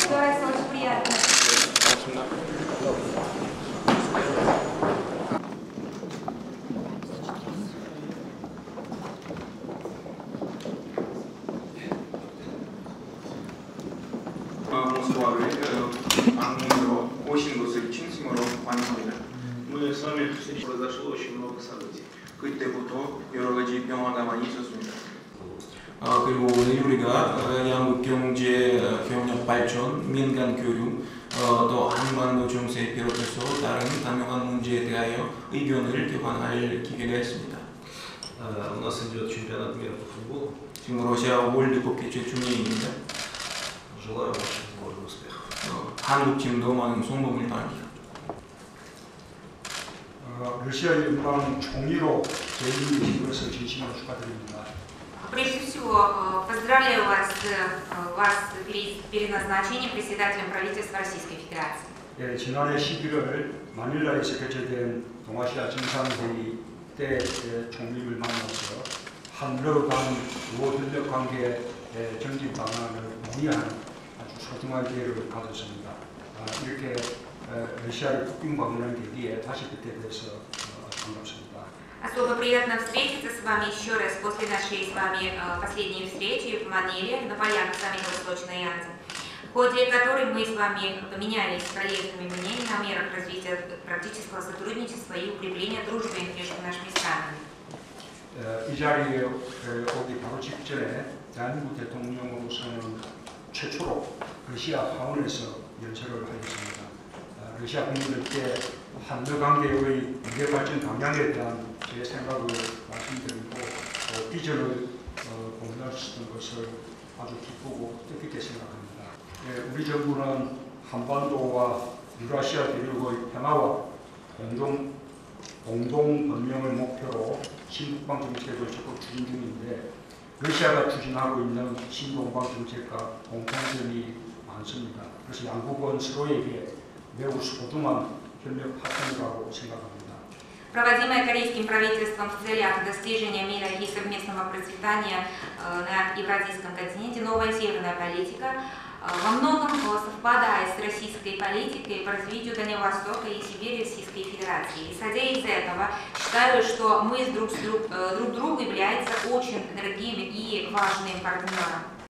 Здравствуйте, очень приятно. 모스크바를 방문으로 오신 것을 진심으로 환영합니다. Мы с вами произошло очень много событий. 그때부터 여러 가지 변화가 많이 있었습니다. 그리고 오늘 우리가 양국 경제 경력 발전, 민간 교류, 또 한반도 정세에 비롯해서 다른 다양한 문제에 대하여 의견을 교환할 기회가 있습니다. У нас идет чемпионат мира по футболу. 지금 러시아 월드컵 개최 중입니다. Желаю вашей сборной успехов. 한국 팀도 많은 성공을 바랍니다. 러시아 연방 총리로 재임되신 것을 진심으로 축하드립니다. Прежде всего, поздравляю вас переназначением председателем правительства Российской Федерации. 예, 지난해 11월 마닐라에서 개최된 동아시아 정상회의 때 총리를 만나서 한러 간 우호협력 관계 정진 방안을 논의하는 아주 소중한 기회를 가졌습니다. 이렇게 러시아를 국빈 방문한 계기에 다시 그때 뵈서 반갑습니다. Особо приятно встретиться с вами еще раз после нашей с вами последней встречи в Маниле на полях саммита Восточной Азии, в ходе которой мы с вами поменялись проектами мнений о мерах развития практического сотрудничества и укрепления дружбы между нашими странами. 이 자리에 오기 바로 직전에 대한민국 대통령으로서는 최초로 러시아 하원에서 연설을 하였습니다. 러시아 국민들께 한러 관계의 미래 발전 방향에 대한 제 생각을 말씀드리고 비전을 공유할 수 있는 것을 아주 기쁘고 뜻깊게 생각합니다. 우리 정부는 한반도와 유라시아 대륙의 평화와 공동 번명을 목표로 신북방 정책을 적극 추진 중인데 러시아가 추진하고 있는 신동방 정책과 공통점이 많습니다. 그래서 양국은 서로에게 매우 소중한 협력 파트너라고 생각합니다. Проводимая корейским правительством в целях достижения мира и совместного процветания на Евразийском континенте новая северная политика во многом совпадает с российской политикой по развитию Дальнего Востока и Сибири Российской Федерации. Исходя из этого, считаю, что мы друг другу являются очень дорогим и важным партнером.